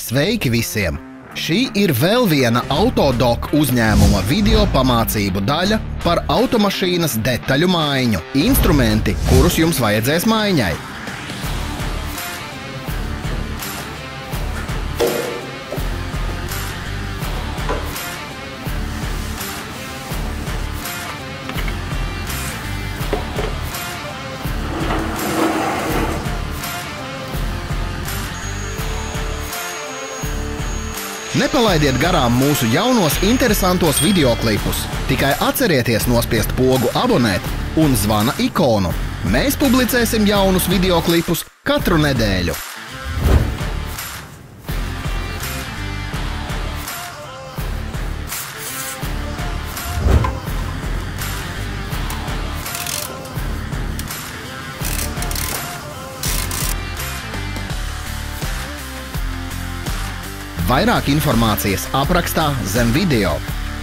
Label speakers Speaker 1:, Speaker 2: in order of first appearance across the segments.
Speaker 1: Sveiki visiem! Šī ir vēl viena Autodoc uzņēmuma video pamācību daļa par automašīnas detaļu maiņu, instrumenti, kurus jums vajadzēs maiņai. Nepalaidiet garām mūsu jaunos interesantos videoklipus. Tikai atcerieties nospiest pogu abonēt un zvana ikonu. Mēs publicēsim jaunus videoklipus katru nedēļu. Vairāk informācijas aprakstā zem video.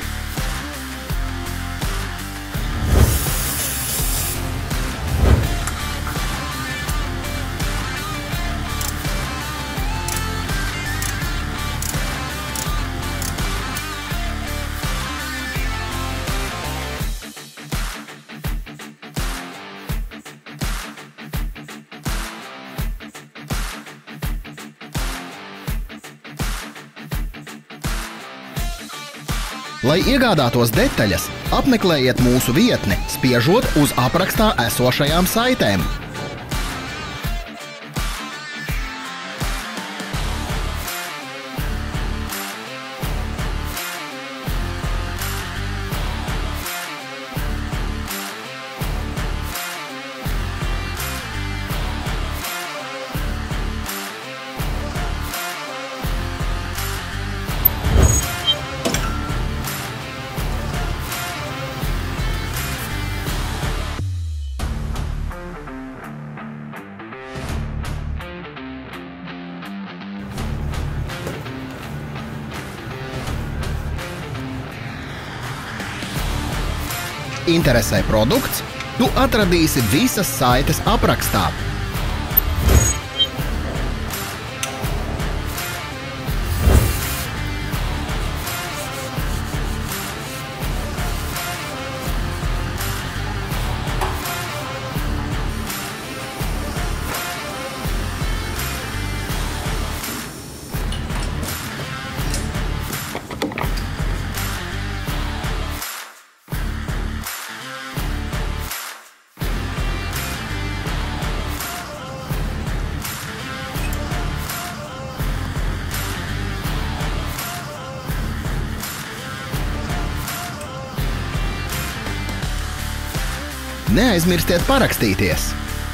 Speaker 1: Lai iegādātos detaļas, apmeklējiet mūsu vietni, spiežot uz aprakstā esošajām saitēm. Interesē produkts? Tu atradīsi visas saites aprakstā. Neaizmirstiet parakstīties!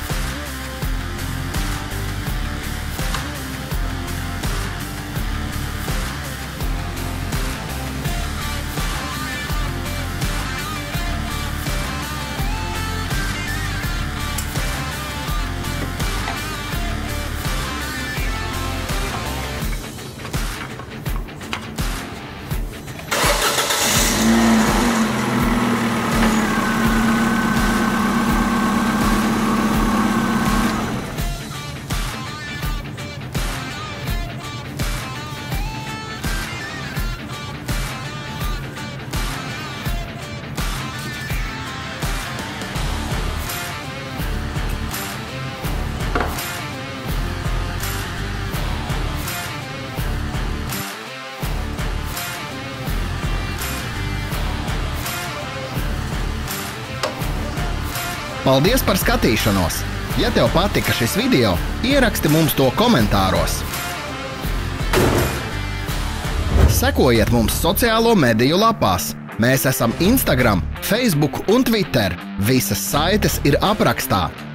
Speaker 1: Paldies par skatīšanos! Ja tev patika šis video, ieraksti mums to komentāros. Sekojiet mums sociālo mediju lapās. Mēs esam Instagram, Facebook un Twitter. Visas saites ir aprakstā.